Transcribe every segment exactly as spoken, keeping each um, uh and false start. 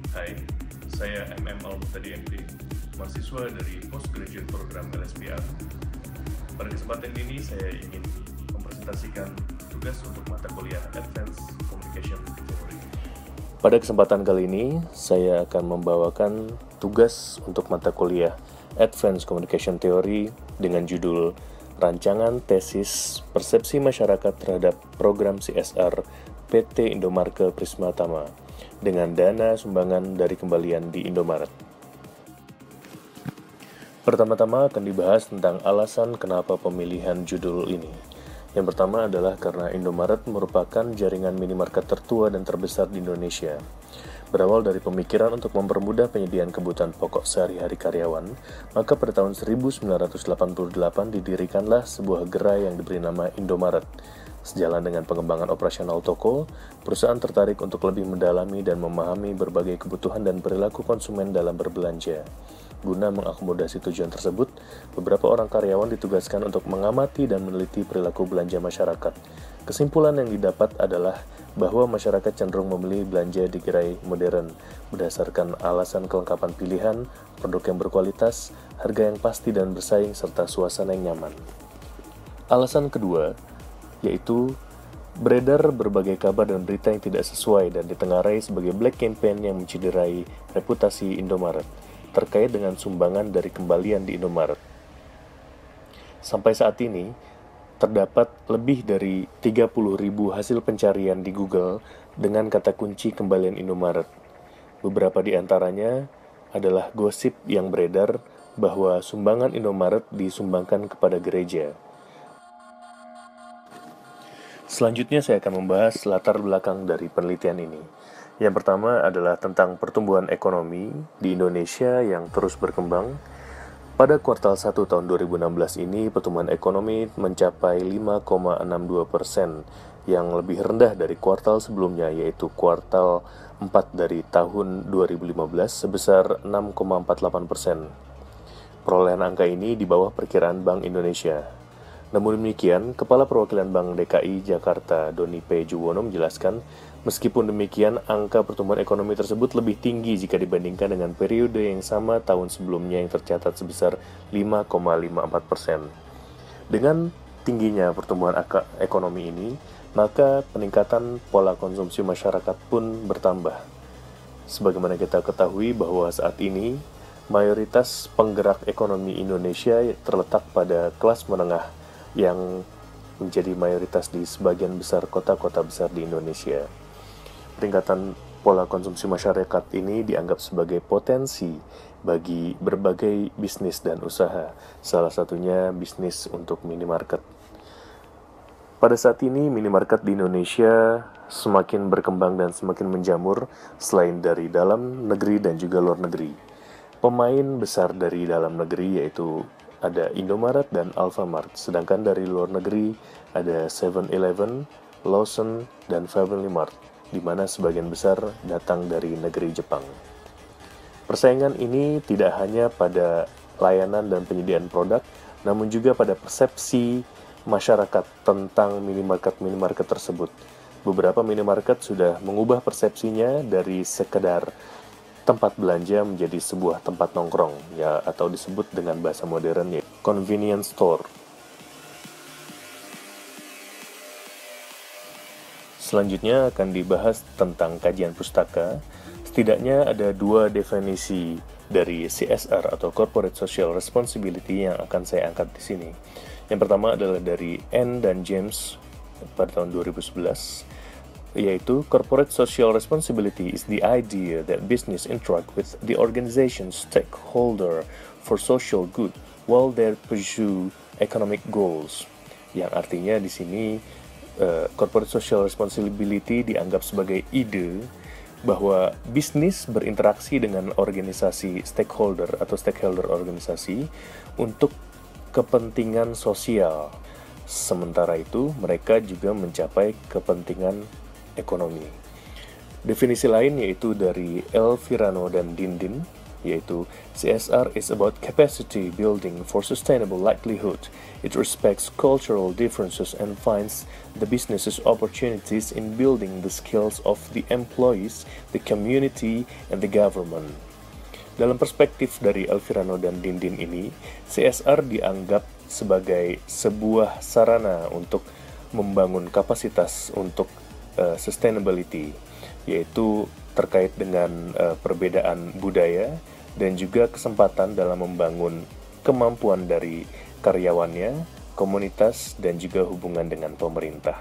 Hai, saya M M Al-Muhtadi M D, mahasiswa dari Postgraduate Program L S P R. Pada kesempatan ini saya ingin mempresentasikan tugas untuk mata kuliah Advanced Communication Theory. Pada kesempatan kali ini, saya akan membawakan tugas untuk mata kuliah Advanced Communication Theory dengan judul Rancangan Tesis Persepsi Masyarakat Terhadap Program C S R P T Indomarke Prisma Tama dengan dana sumbangan dari kembalian di Indomaret. Pertama-tama akan dibahas tentang alasan kenapa pemilihan judul ini. Yang pertama adalah karena Indomaret merupakan jaringan minimarket tertua dan terbesar di Indonesia. Berawal dari pemikiran untuk mempermudah penyediaan kebutuhan pokok sehari-hari karyawan, maka pada tahun seribu sembilan ratus delapan puluh delapan didirikanlah sebuah gerai yang diberi nama Indomaret. Sejalan dengan pengembangan operasional toko, perusahaan tertarik untuk lebih mendalami dan memahami berbagai kebutuhan dan perilaku konsumen dalam berbelanja. Guna mengakomodasi tujuan tersebut, beberapa orang karyawan ditugaskan untuk mengamati dan meneliti perilaku belanja masyarakat. Kesimpulan yang didapat adalah bahwa masyarakat cenderung membeli belanja di gerai modern berdasarkan alasan kelengkapan pilihan, produk yang berkualitas, harga yang pasti dan bersaing, serta suasana yang nyaman. Alasan kedua, yaitu beredar berbagai kabar dan berita yang tidak sesuai dan ditengarai sebagai black campaign yang menciderai reputasi Indomaret terkait dengan sumbangan dari kembalian di Indomaret. Sampai saat ini, terdapat lebih dari tiga puluh ribu hasil pencarian di Google dengan kata kunci kembalian Indomaret. Beberapa di antaranya adalah gosip yang beredar bahwa sumbangan Indomaret disumbangkan kepada gereja. Selanjutnya saya akan membahas latar belakang dari penelitian ini. Yang pertama adalah tentang pertumbuhan ekonomi di Indonesia yang terus berkembang. Pada kuartal satu tahun dua ribu enam belas ini, pertumbuhan ekonomi mencapai lima koma enam dua persen, yang lebih rendah dari kuartal sebelumnya, yaitu kuartal empat dari tahun dua ribu lima belas sebesar enam koma empat delapan persen. Perolehan angka ini di bawah perkiraan Bank Indonesia. Namun demikian, Kepala Perwakilan Bank D K I Jakarta, Doni P. Juwono menjelaskan, meskipun demikian, angka pertumbuhan ekonomi tersebut lebih tinggi jika dibandingkan dengan periode yang sama tahun sebelumnya yang tercatat sebesar lima koma lima empat persen. Dengan tingginya pertumbuhan ekonomi ini, maka peningkatan pola konsumsi masyarakat pun bertambah. Sebagaimana kita ketahui bahwa saat ini, mayoritas penggerak ekonomi Indonesia terletak pada kelas menengah yang menjadi mayoritas di sebagian besar kota-kota besar di Indonesia. Peningkatan pola konsumsi masyarakat ini dianggap sebagai potensi bagi berbagai bisnis dan usaha, salah satunya bisnis untuk minimarket. Pada saat ini, minimarket di Indonesia semakin berkembang dan semakin menjamur selain dari dalam negeri dan juga luar negeri. Pemain besar dari dalam negeri yaitu ada Indomaret dan Alfamart, sedangkan dari luar negeri ada seven eleven, Lawson, dan Family Mart, di mana sebagian besar datang dari negeri Jepang. Persaingan ini tidak hanya pada layanan dan penyediaan produk, namun juga pada persepsi masyarakat tentang minimarket-minimarket tersebut. Beberapa minimarket sudah mengubah persepsinya dari sekedar tempat belanja menjadi sebuah tempat nongkrong, ya, atau disebut dengan bahasa modern ya, convenience store. Selanjutnya akan dibahas tentang kajian pustaka. Setidaknya ada dua definisi dari C S R atau Corporate Social Responsibility yang akan saya angkat di sini. Yang pertama adalah dari Anne dan James pada tahun dua ribu sebelas. Yaitu, corporate social responsibility is the idea that business interact with the organization's stakeholder for social good while they pursue economic goals. Yang artinya di sini uh, corporate social responsibility dianggap sebagai ide bahwa bisnis berinteraksi dengan organisasi stakeholder atau stakeholder organisasi untuk kepentingan sosial. Sementara itu, mereka juga mencapai kepentingan ekonomi. Definisi lain yaitu dari El Virano dan Dindin, yaitu C S R is about capacity building for sustainable livelihood. It respects cultural differences and finds the business opportunities in building the skills of the employees, the community, and the government. Dalam perspektif dari Alvirano dan Dindin ini, C S R dianggap sebagai sebuah sarana untuk membangun kapasitas untuk uh, sustainability, yaitu terkait dengan uh, perbedaan budaya dan juga kesempatan dalam membangun kemampuan dari karyawannya, komunitas, dan juga hubungan dengan pemerintah.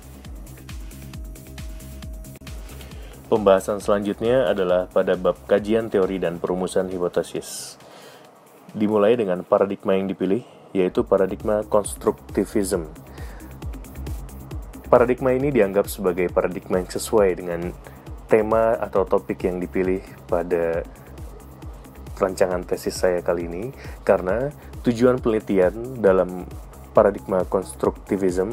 Pembahasan selanjutnya adalah pada bab kajian teori dan perumusan hipotesis. Dimulai dengan paradigma yang dipilih, yaitu paradigma konstruktivisme. Paradigma ini dianggap sebagai paradigma yang sesuai dengan tema atau topik yang dipilih pada rancangan tesis saya kali ini, karena tujuan penelitian dalam paradigma konstruktivisme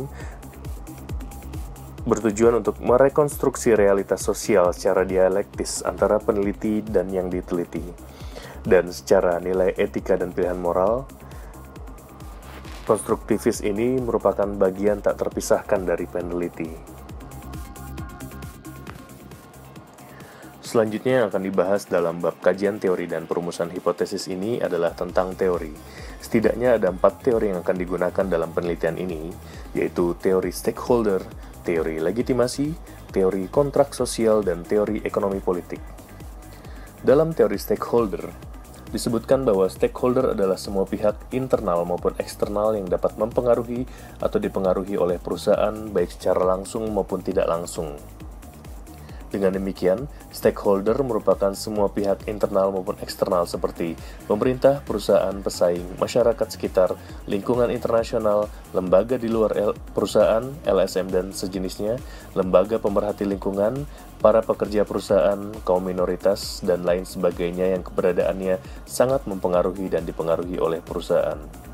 bertujuan untuk merekonstruksi realitas sosial secara dialektis antara peneliti dan yang diteliti, dan secara nilai etika dan pilihan moral. Konstruktivis ini merupakan bagian tak terpisahkan dari peneliti. Selanjutnya yang akan dibahas dalam bab kajian teori dan perumusan hipotesis ini adalah tentang teori. Setidaknya ada empat teori yang akan digunakan dalam penelitian ini, yaitu teori stakeholder, teori legitimasi, teori kontrak sosial, dan teori ekonomi politik. Dalam teori stakeholder, disebutkan bahwa stakeholder adalah semua pihak internal maupun eksternal yang dapat mempengaruhi atau dipengaruhi oleh perusahaan baik secara langsung maupun tidak langsung. Dengan demikian, stakeholder merupakan semua pihak internal maupun eksternal seperti pemerintah, perusahaan, pesaing, masyarakat sekitar, lingkungan internasional, lembaga di luar perusahaan, L S M dan sejenisnya, lembaga pemerhati lingkungan, para pekerja perusahaan, kaum minoritas, dan lain sebagainya yang keberadaannya sangat mempengaruhi dan dipengaruhi oleh perusahaan.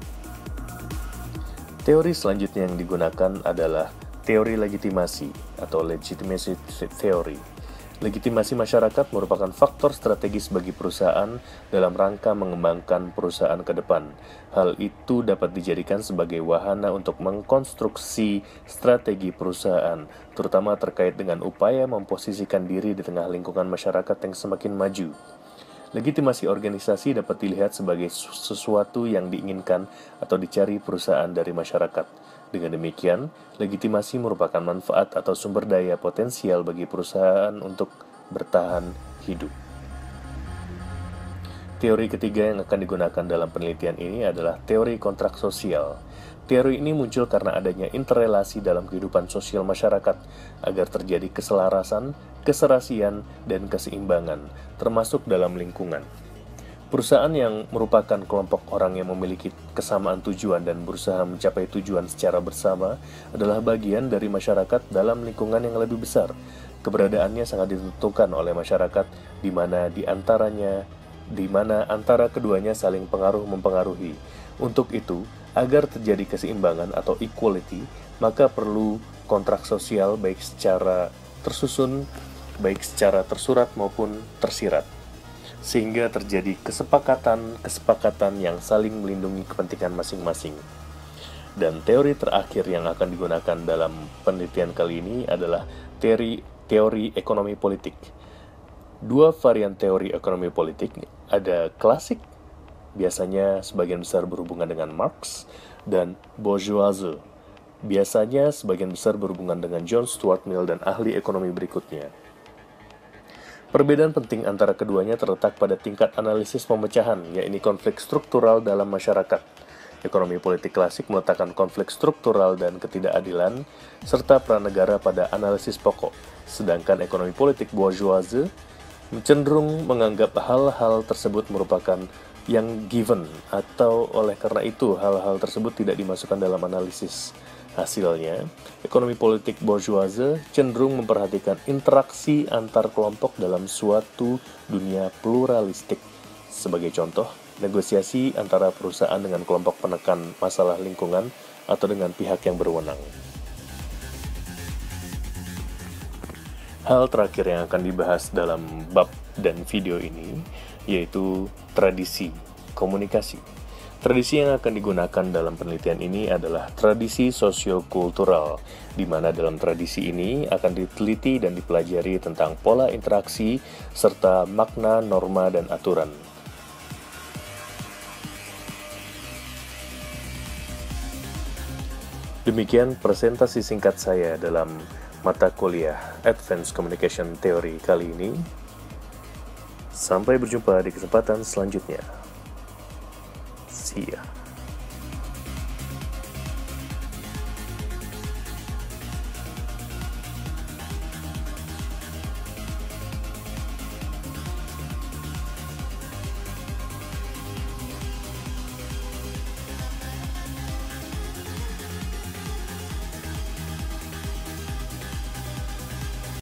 Teori selanjutnya yang digunakan adalah teori legitimasi atau legitimacy theory. Legitimasi masyarakat merupakan faktor strategis bagi perusahaan dalam rangka mengembangkan perusahaan ke depan. Hal itu dapat dijadikan sebagai wahana untuk mengkonstruksi strategi perusahaan, terutama terkait dengan upaya memposisikan diri di tengah lingkungan masyarakat yang semakin maju. Legitimasi organisasi dapat dilihat sebagai sesuatu yang diinginkan atau dicari perusahaan dari masyarakat. Dengan demikian, legitimasi merupakan manfaat atau sumber daya potensial bagi perusahaan untuk bertahan hidup. Teori ketiga yang akan digunakan dalam penelitian ini adalah teori kontrak sosial. Teori ini muncul karena adanya interrelasi dalam kehidupan sosial masyarakat agar terjadi keselarasan, keserasian, dan keseimbangan, termasuk dalam lingkungan. Perusahaan yang merupakan kelompok orang yang memiliki kesamaan tujuan dan berusaha mencapai tujuan secara bersama adalah bagian dari masyarakat dalam lingkungan yang lebih besar. Keberadaannya sangat ditentukan oleh masyarakat, di mana di antaranya, di mana antara keduanya saling pengaruh mempengaruhi. Untuk itu, agar terjadi keseimbangan atau equality, maka perlu kontrak sosial baik secara tersusun, baik secara tersurat maupun tersirat, sehingga terjadi kesepakatan-kesepakatan yang saling melindungi kepentingan masing-masing. Dan teori terakhir yang akan digunakan dalam penelitian kali ini adalah teori teori ekonomi politik. Dua varian teori ekonomi politik, ada klasik, biasanya sebagian besar berhubungan dengan Marx, dan bourgeoisie, biasanya sebagian besar berhubungan dengan John Stuart Mill dan ahli ekonomi berikutnya. Perbedaan penting antara keduanya terletak pada tingkat analisis pemecahan, yaitu konflik struktural dalam masyarakat. Ekonomi politik klasik meletakkan konflik struktural dan ketidakadilan, serta peran negara pada analisis pokok. Sedangkan ekonomi politik bourgeoisie cenderung menganggap hal-hal tersebut merupakan yang given, atau oleh karena itu hal-hal tersebut tidak dimasukkan dalam analisis. Hasilnya, ekonomi politik bourgeoisie cenderung memperhatikan interaksi antar kelompok dalam suatu dunia pluralistik. Sebagai contoh, negosiasi antara perusahaan dengan kelompok penekan masalah lingkungan atau dengan pihak yang berwenang. Hal terakhir yang akan dibahas dalam bab dan video ini yaitu tradisi komunikasi. Tradisi yang akan digunakan dalam penelitian ini adalah tradisi sosiokultural, di mana dalam tradisi ini akan diteliti dan dipelajari tentang pola interaksi serta makna, norma, dan aturan. Demikian presentasi singkat saya dalam mata kuliah Advanced Communication Theory kali ini. Sampai berjumpa di kesempatan selanjutnya. See ya.